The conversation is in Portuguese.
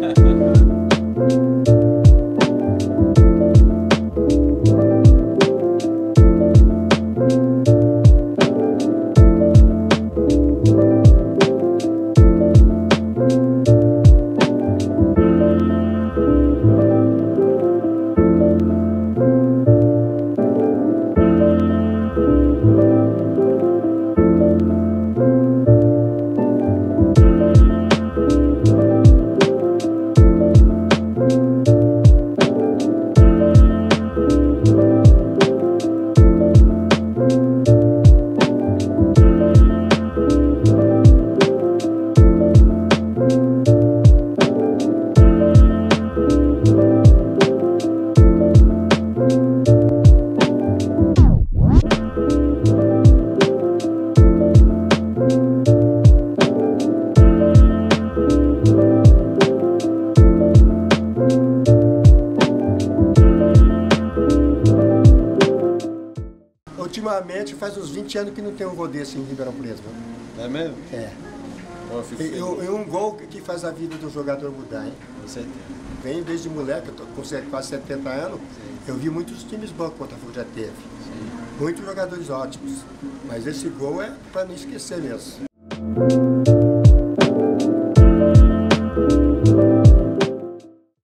Ultimamente faz uns 20 anos que não tem um gol desse em Ribeirão Preto. É mesmo? É. E um gol que faz a vida do jogador mudar, hein? Com certeza. Venho desde moleque, eu tô com quase 70 anos, eu vi muitos times bons que o Botafogo já teve. Muitos jogadores ótimos. Mas esse gol é para não esquecer mesmo.